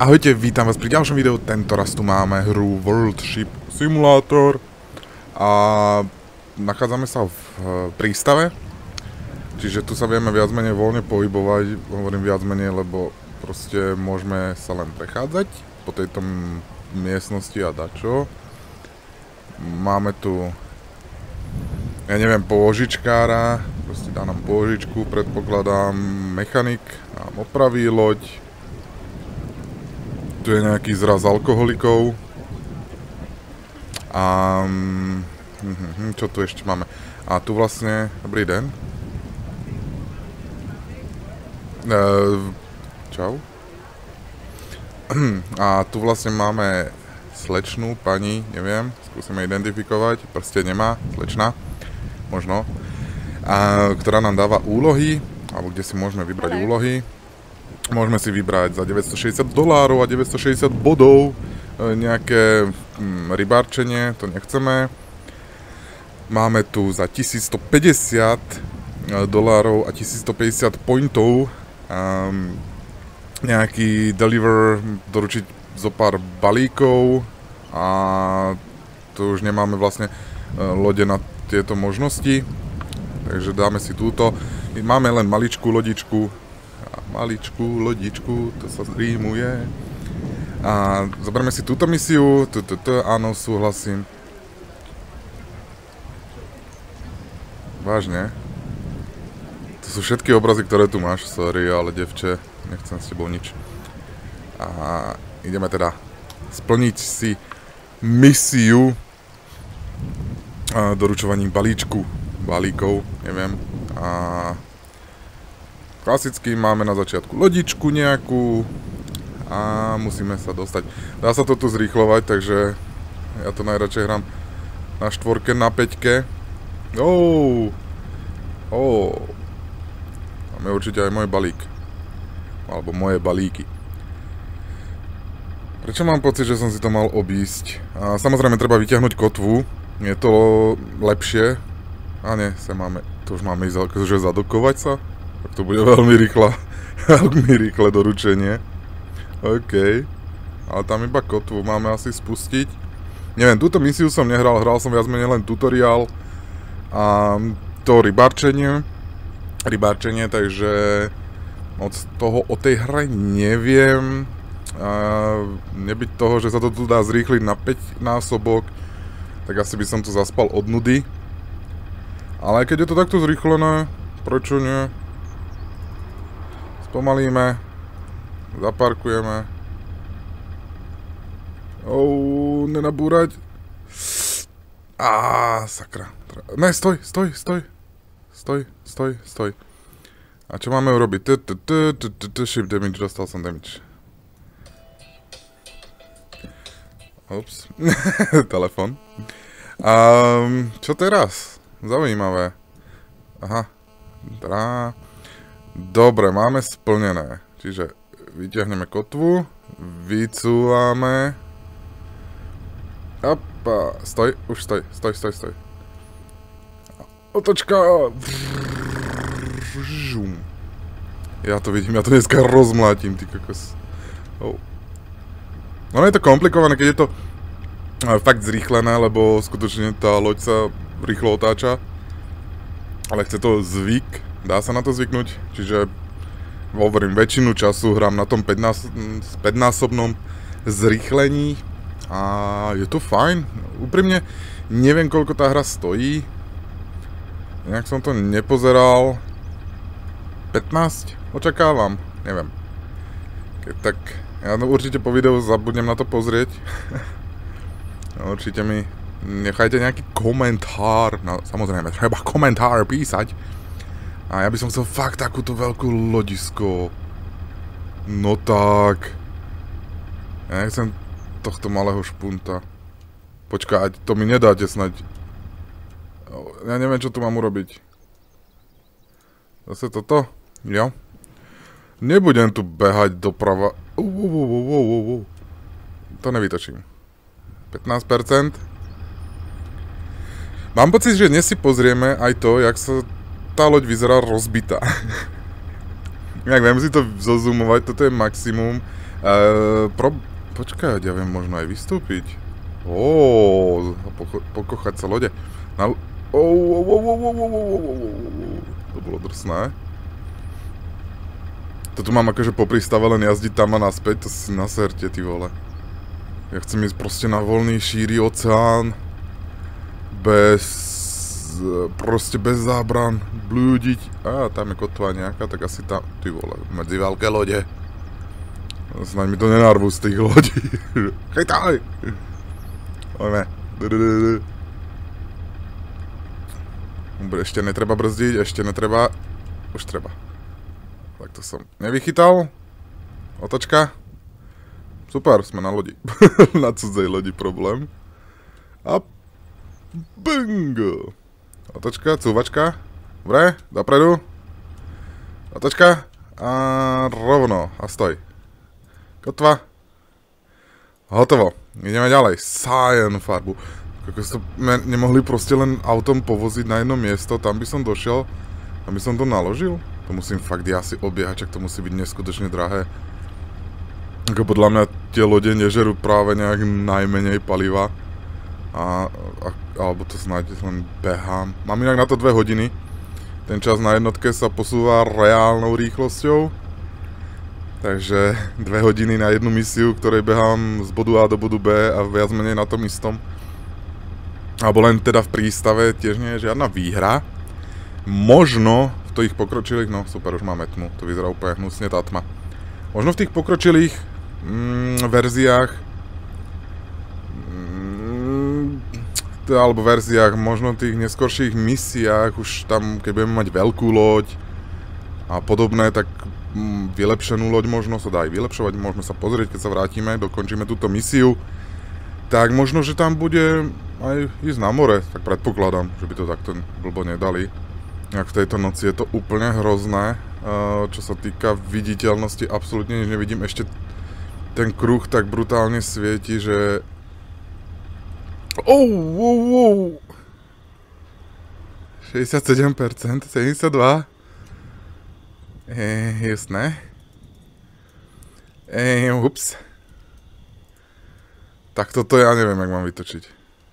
Ahojte, vítam vás pri ďalšom videu. Tentoraz tu máme hru World Ship Simulator a nachádzame sa v prístave, čiže tu sa vieme viac menej voľne pohybovať. Hovorím viac menej, lebo proste môžeme sa len prechádzať po tejto miestnosti a dačo. Máme tu, ja neviem, pôžičkára, proste dá nám pôžičku, predpokladám, mechanik nám opraví loď. Tu je nejaký zraz alkoholikov. A čo tu ešte máme? A tu vlastne, dobrý den. Čau. A tu vlastne máme slečnú, pani, neviem, skúsime identifikovať, proste nemá, slečna, možno, ktorá nám dáva úlohy, alebo kde si môžeme vybrať úlohy. Môžeme si vybrať za $960 a 960 bodov nejaké rybárčenie, to nechceme. Máme tu za $1150 a 1150 pointov nejaký deliver, doručiť zo pár balíkov a tu už nemáme vlastne lode na tieto možnosti, takže dáme si túto. Máme len maličkú lodičku, to sa zrímuje. A zoberieme si túto misiu, áno, súhlasím. Vážne? To sú všetky obrazy, ktoré tu máš, sorry, ale devče, nechcem s tebou nič. A ideme teda splniť si misiu doručovaním balíkov, neviem. A klasicky máme na začiatku lodičku nejakú a musíme sa dostať. Dá sa to tu zrýchlovať, takže ja to najradšej hrám na 4, na 5. Máme určite aj môj balík. Alebo moje balíky. Prečo mám pocit, že som si to mal obísť? A samozrejme treba vyťahnuť kotvu. Je to lepšie. A nie, to už máme ísť akože zadokovať sa. Tak to bude veľmi rýchle doručenie. OK. Ale tam iba kotvu máme asi spustiť. Neviem, túto misiu som nehral, hral som viac menej len tutoriál. A to rybárčenie, takže moc toho o tej hre neviem. Nebyť toho, že sa to tu dá zrýchliť na 5 násobok, tak asi by som to zaspal od nudy. Ale keď je to takto zrýchlené, prečo nie? Spomalíme, zaparkujeme. Nenabúrať. Sakra. Ne, stoj. A čo máme urobiť? Ship damage, dostal som damage. Ups. Telefon. Čo teraz? Zaujímavé. Aha. Dobre, máme splnené. Čiže vyťahneme kotvu, vycúvame. Opa, stoj. Otočka. Ja to vidím, ja to dneska rozmlátim, ty kokos. No je to komplikované, keď je to fakt zrýchlené, lebo skutočne tá loď sa rýchlo otáča. Ale chce to zvyk. Dá sa na to zvyknúť, čiže hovorím, väčšinu času hrám na tom 5-násobnom zrýchlení a je to fajn. Úprimne, neviem koľko tá hra stojí. Nejak som to nepozeral. 15? Očakávam, neviem. Tak ja určite po videu zabudnem na to pozrieť. Určite mi nechajte nejaký komentár. No, samozrejme, treba komentár písať. A ja by som chcel fakt takúto veľkú lodisko. No tak. Ja nechcem tohto malého špunta. Počkať, to mi nedáte snaď. Ja neviem, čo tu mám urobiť. Zase toto? Jo. Nebudem tu behať doprava. To nevytočím. 15%. Mám pocit, že dnes si pozrieme aj to, jak sa tá loď vyzerá rozbitá. Jak viem si to zozoomovať, toto je maximum. Počkaj, ja viem možno aj vystúpiť. Pokochať sa lode. To bolo drsné. To tu mám akože po prístave len jazdiť tam a naspäť, to si naserte, ty vole. Ja chcem ísť proste na voľný šíry oceán. Proste bez zábran. Blúdiť. Tam je kotva nejaká, tak asi tam, ty vole, medzi veľké lode. Snaď mi to nenarvú z tých lodí. Chytaj! Poďme. Ešte netreba brzdiť, ešte netreba. Už treba. Tak to som nevychytal. Otočka. Super, sme na lodi. Na cudzej lodi problém. A bingo. Otočka, cúvačka. Dobre, dopredu. Otočka. A rovno. A stoj. Kotva. Hotovo. Ideme ďalej. Cyan farbu. Ako to nemohli proste len autom povoziť na jedno miesto, tam by som došiel, tam by som to naložil. To musím fakt asi obiehať, čak to musí byť neskutočne drahé. Ako podľa mňa tie lode nežerú práve nejak najmenej paliva. Alebo to snáď len behám. Mám inak na to 2 hodiny. Ten čas na jednotke sa posúva reálnou rýchlosťou. Takže 2 hodiny na jednu misiu, ktorej behám z bodu A do bodu B a viac menej na tom istom. Alebo len teda v prístave, tiež nie je žiadna výhra. Možno v tých pokročilých, no super, už máme tmu, to vyzerá úplne hnusne tá tma. Možno v tých pokročilých verziách, alebo verziách, možno v tých neskorších misiách, už tam, keď budeme mať veľkú loď a podobné, tak vylepšenú loď možno sa dá aj vylepšovať, môžeme sa pozrieť, keď sa vrátime, dokončíme túto misiu. Tak možno, že tam bude aj ísť na more, tak predpokladám, že by to takto blbo nedali. Ak v tejto noci je to úplne hrozné, čo sa týka viditeľnosti, absolútne nič nevidím, ešte ten kruh tak brutálne svieti, že... 67%, 72%. Jasné. Ups. Tak toto ja neviem, jak mám vytočiť.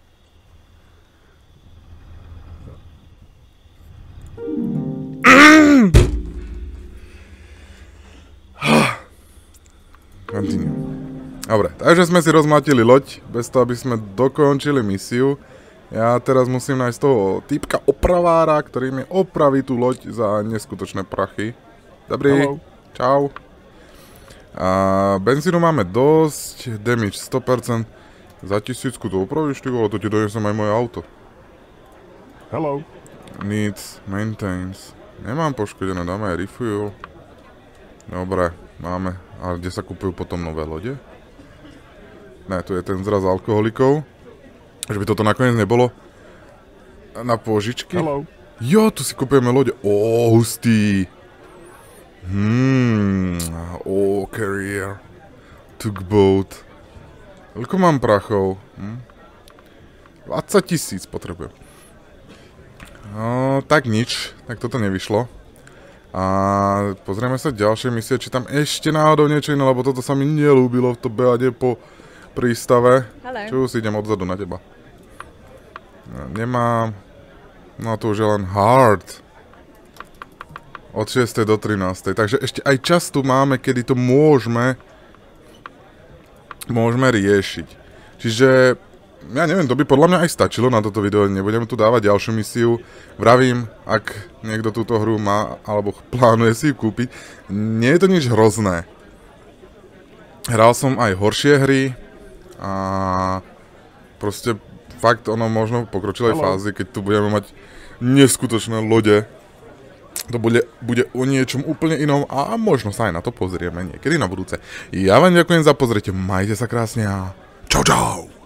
Continue. Dobre, takže sme si rozmátili loď, bez toho, aby sme dokončili misiu. Ja teraz musím nájsť toho týpka opravára, ktorý mi opraví tú loď za neskutočné prachy. Dobrý, hello. Čau. A benzínu máme dosť, damage 100%. Za 1000 to opravíš, ty vole, to ti donesem aj moje auto. Hello. Needs, maintains. Nemám poškodené, dáme aj refuel. Dobre, máme. A kde sa kúpujú potom nové lode? Ne, tu je ten zraz alkoholikov. Že by toto nakoniec nebolo na pôžičky. Hello. Jo, tu si kúpujeme lode. Hustý. Carrier. Tugboat. Koľko mám prachov? 20 000 potrebujem. No, tak nič. Tak toto nevyšlo. A pozrieme sa ďalšie misie, či tam ešte náhodou niečo iné, lebo toto sa mi nelúbilo v to behanie po prístave. Čo si idem odzadu na teba. Nemám. No to už je len hard. Od 6. do 13. Takže ešte aj čas tu máme, kedy to môžeme riešiť. Čiže, ja neviem, to by podľa mňa aj stačilo na toto video, nebudeme tu dávať ďalšiu misiu. Vravím, ak niekto túto hru má, alebo plánuje si ju kúpiť, nie je to nič hrozné. Hral som aj horšie hry a proste fakt ono možno v pokročilej fázi, keď tu budeme mať neskutočné lode, to bude o niečom úplne inom a možno sa aj na to pozrieme niekedy na budúce. Ja vám ďakujem za pozretie, majte sa krásne a čau čau!